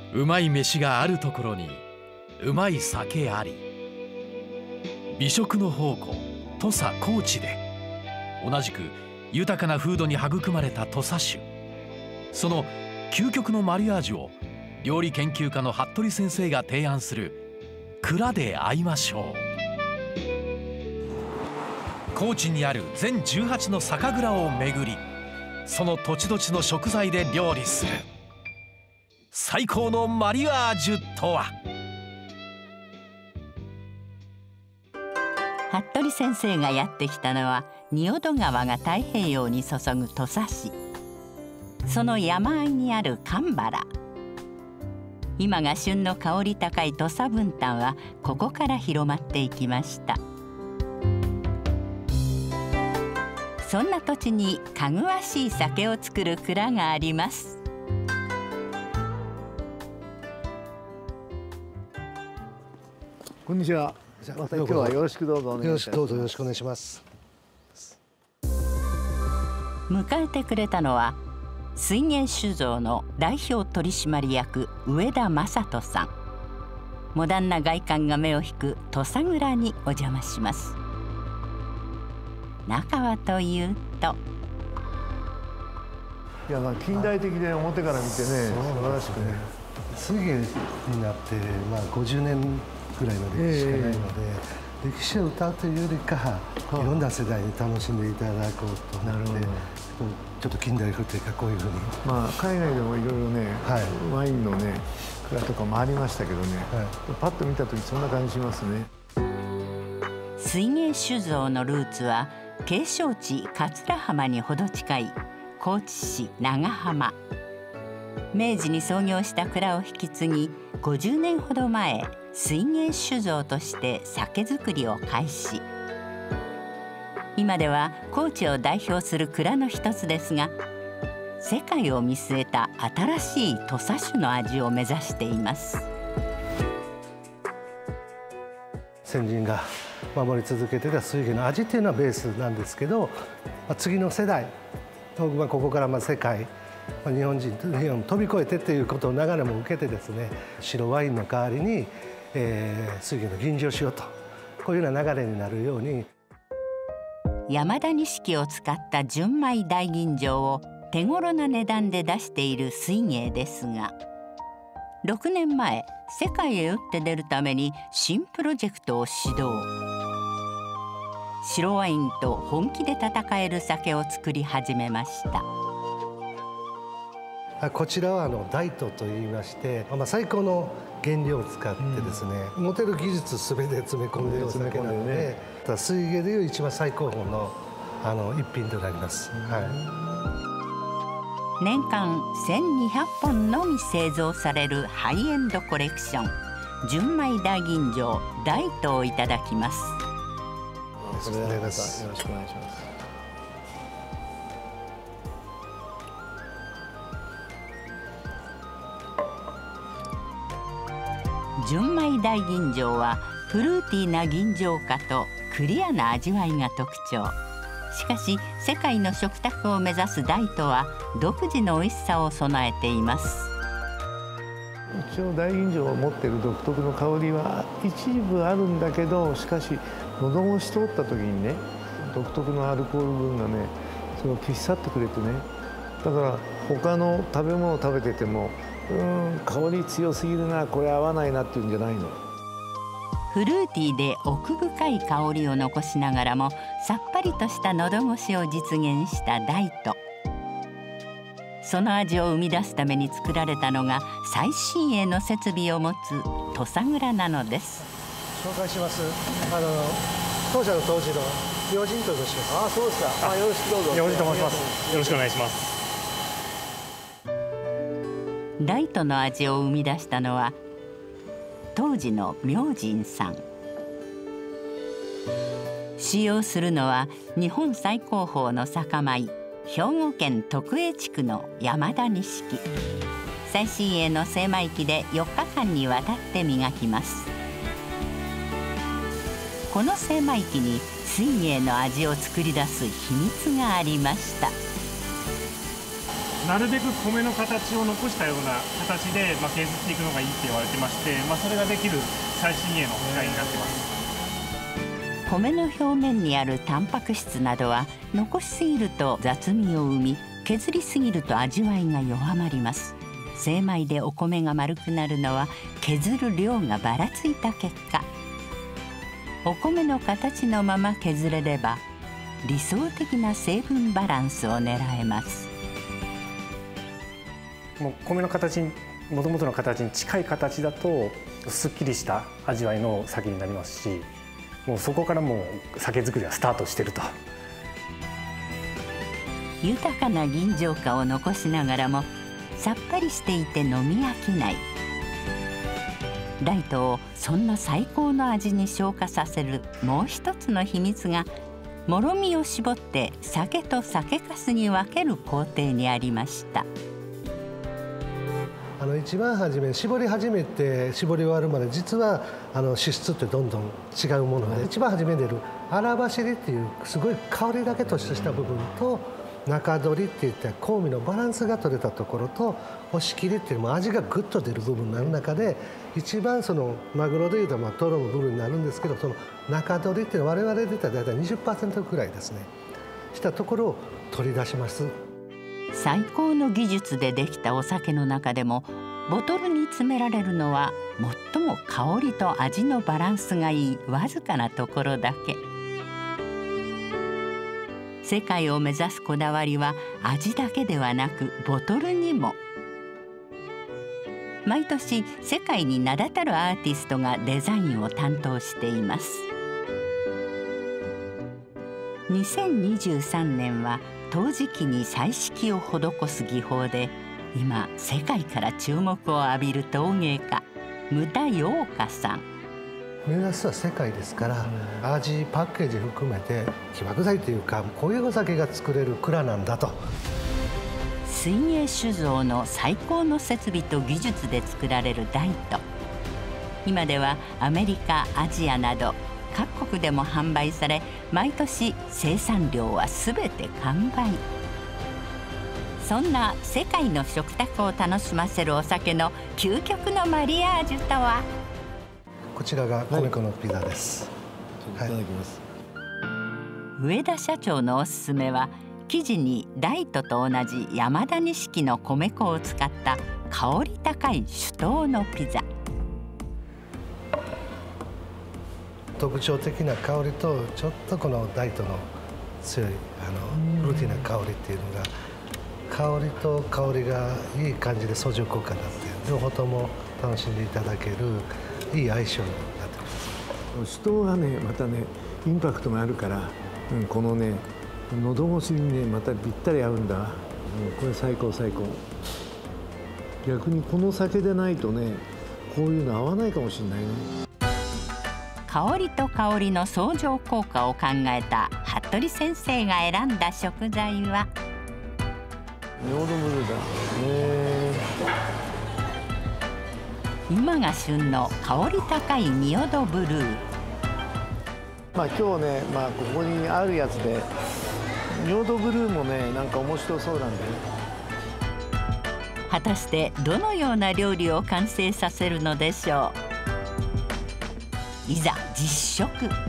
うまい飯があるところにうまい酒あり。美食の宝庫土佐高知で同じく豊かな風土に育まれた土佐酒、その究極のマリアージュを料理研究家の服部先生が提案する蔵で会いましょう。高知にある全18の酒蔵を巡り、その土地土地の食材で料理する最高のマリアージュとは。 服部先生がやってきたのは仁淀川が太平洋に注ぐ土佐市。その山あいにある鎌原。今が旬の香り高い土佐文旦はここから広まっていきました。そんな土地にかぐわしい酒を作る蔵があります。 こんにちは。また今日はよろしくどうぞお願いします。 どうぞよろしくお願いします。 迎えてくれたのは水源酒造の代表取締役上田正人さん。モダンな外観が目を引く土佐蔵にお邪魔します。中はというと、 いや近代的で表から見てね、素晴らしくね。 水源になって50年ぐらいの歴史しかないので、歴史を歌うというよりかいろんな世代に楽しんでいただこうと思って、ちょっと近代風というかこういうふうに、 海外でもいろいろね、ワインのね蔵とかもありましたけどね、パッと見た時そんな感じしますね。 水源酒造のルーツは景勝地桂浜にほど近い高知市長浜。明治に創業した蔵を引き継ぎ、50年ほど前水源酒造として酒造りを開始。今では高知を代表する蔵の一つですが、世界を見据えた新しい土佐酒の味を目指しています。 先人が守り続けてた水源の味っていうのはベースなんですけど、次の世代、ここから世界、日本を飛び越えてっていうことを流れも受けてですね、白ワインの代わりに、水源の吟醸しようと、こういうような流れになるように。 山田錦を使った純米大吟醸を手頃な値段で出している水芸ですが、6年前世界へ打って出るために新プロジェクトを始動。白ワインと本気で戦える酒を作り始めました。 こちらは大都といいまして、最高の原料を使ってですね、持てる技術すべて詰め込んでいるお酒なので、水源でいう一番最高峰の一品となります。 年間1200本のみ製造されるハイエンドコレクション純米大吟醸大都をいただきます。 それではまたよろしくお願いします。 純米大吟醸はフルーティーな吟醸化とクリアな味わいが特徴。しかし世界の食卓を目指す大都は独自の美味しさを備えています。 一応大吟醸を持っている独特の香りは一部あるんだけど、しかし喉越し通った時にね、独特のアルコール分がねそれを消し去ってくれてね、だから他の食べ物を食べてても香り強すぎるな、これ合わないなっていうんじゃないの。 フルーティーで奥深い香りを残しながらもさっぱりとした喉越しを実現した大都。その味を生み出すために作られたのが最新鋭の設備を持つ土佐蔵なのです。 紹介します。当社の杜氏の明神と申します。 そうですか。よろしくどうぞ。 明神と申します。よろしくお願いします。 大都の味を生み出したのは当時の明神さん。使用するのは日本最高峰の酒米、兵庫県徳江地区の山田錦。最新鋭の精米機で4日間にわたって磨きます。この精米機に水芸の味を作り出す秘密がありました。 なるべく米の形を残したような形で、削っていくのがいいって言われてまして、それができる最新鋭の機械になってます。 米の表面にあるタンパク質などは残しすぎると雑味を生み、削りすぎると味わいが弱まります。精米でお米が丸くなるのは削る量がばらついた結果。お米の形のまま削れれば理想的な成分バランスを狙えます。 もう米の形に、もともとの形に近い形だとすっきりした味わいの酒になりますし、もうそこからもう酒造りはスタートしてると。 豊かな吟醸花を残しながらもさっぱりしていて飲み飽きない。ライトをそんな最高の味に昇華させるもう一つの秘密が、もろみを絞って酒と酒粕に分ける工程にありました。 一番初め絞り始めて絞り終わるまで、実は脂質ってどんどん違うもので、一番初めに出る荒走りっていうすごい香りだけ突出した部分と、中取りっていった香味のバランスが取れたところと、押し切りっていうのも味がグッと出る部分になる中で、一番そのマグロでいうとトロの部分になるんですけど、その中取りっていうのは我々で言ったら大体 20% くらいですねしたところを取り出します。 最高の技術でできたお酒の中でも、ボトルに詰められるのは最も香りと味のバランスがいいわずかなところだけ。世界を目指すこだわりは味だけではなくボトルにも。毎年世界に名だたるアーティストがデザインを担当しています。2023年は陶磁器に彩色を施す技法で、今世界から注目を浴びる陶芸家牟田陽香さん。 目指すは世界ですから、味パッケージ含めて起爆剤というか、こういうお酒が作れる蔵なんだと。 水泳酒造の最高の設備と技術で作られる大都。今ではアメリカ、アジアなど各国でも販売され、毎年生産量はすべて完売。そんな世界の食卓を楽しませるお酒の究極のマリアージュとは。 こちらが米粉のピザです。 いただきます。 上田社長のおすすめは、生地に大都と同じ山田錦の米粉を使った香り高い酒盗のピザ。 特徴的な香りと、ちょっとこの大都の強いフルーティーな香りっていうのが、香りと香りがいい感じで相乗効果になって、両方とも楽しんでいただけるいい相性になってます。 酒盗がね、またねインパクトがあるから、このね喉越しにねまたぴったり合うんだ。これ最高最高。逆にこの酒でないとね、こういうの合わないかもしれないね。 香りと香りの相乗効果を考えた服部先生が選んだ食材はヨードブルーだ。 今が旬の香り高い仁淀ブルー。 今日ね、ここにあるやつで仁淀ブルーもね、なんか面白そうなんで。 果たしてどのような料理を完成させるのでしょう。いざ実食。 わ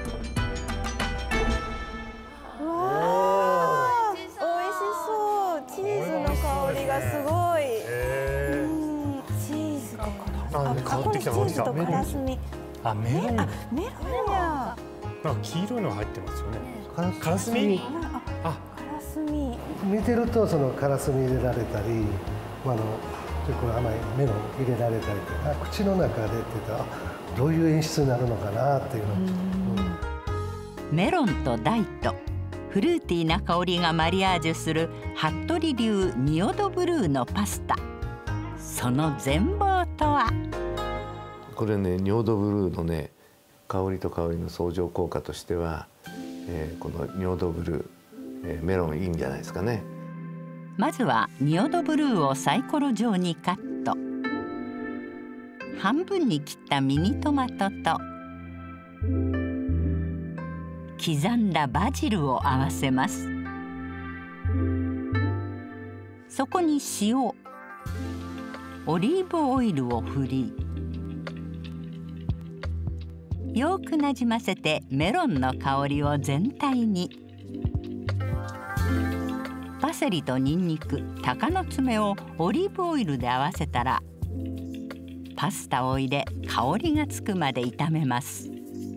あ、美味しそう。チーズの香りがすごい。チーズと変わってきた。 チーズとからすみ。 あ、メロン。 メロンや。 なんか黄色いのが入ってますよね。からすみ。あ、 からすみ。 見てるとそのからすみ入れられたり、結構甘いメロン入れられたりとか、口の中でって言ったらどういう演出になるのかなっていうの。 メロンと大都、フルーティーな香りがマリアージュする服部流仁淀ブルーのパスタ。その全貌とは。 これね、仁淀ブルーのね、香りと香りの相乗効果としては、この仁淀ブルー、メロンいいんじゃないですかね。 まずは仁淀ブルーをサイコロ状にカット。半分に切ったミニトマトと刻んだバジルを合わせます。 そこに塩、オリーブオイルを振り、よくなじませてメロンの香りを全体に。パセリとニンニク、鷹の爪をオリーブオイルで合わせたら、パスタを入れ香りがつくまで炒めます。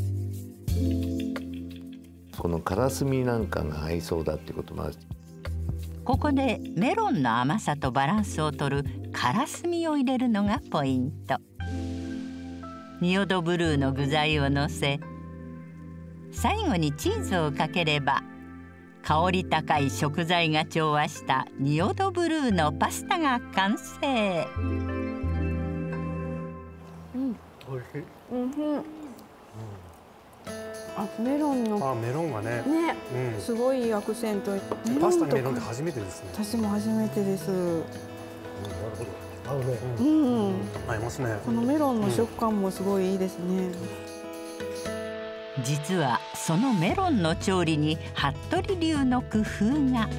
このからすみなんかが合いそうだってこともある。 ここでメロンの甘さとバランスをとるからすみを入れるのがポイント。仁淀ブルーの具材をのせ、最後にチーズをかければ、香り高い食材が調和した仁淀ブルーのパスタが完成。 美味しい。 メロンのメロンがね、 すごいいいアクセント。 パスタにメロンって初めてですね。 私も初めてです。 なるほど。合うね。 合いますね。 このメロンの食感もすごいいいですね。 実はそのメロンの調理に服部流の工夫が。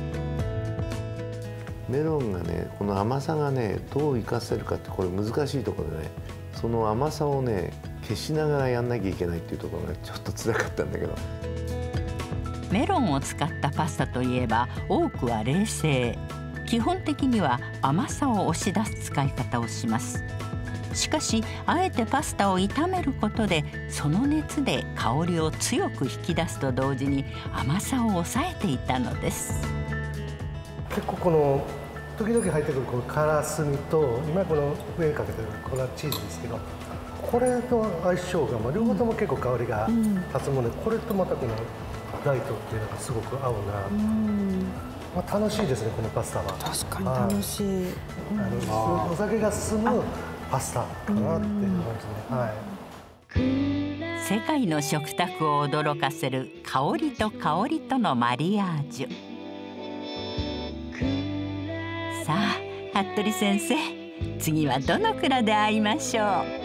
メロンがね、この甘さがね、どう生かせるかって、これ難しいところでね、その甘さをね消しながらやんなきゃいけないっていうところがちょっと辛かったんだけど。 メロンを使ったパスタといえば多くは冷製。基本的には甘さを押し出す使い方をします。しかしあえてパスタを炒めることで、その熱で香りを強く引き出すと同時に甘さを抑えていたのです。 結構この時々入ってくるこのからすみと、今この上にかけてる粉チーズですけど、これと相性が、両方とも結構香りが立つもので、これとまたこのライトっていうのがすごく合うな。楽しいですね、このパスタは。 確かに楽しい。 お酒が進むパスタかなっていう感じですね。 世界の食卓を驚かせる香りと香りとのマリアージュ。さあ服部先生、次はどの蔵で会いましょう。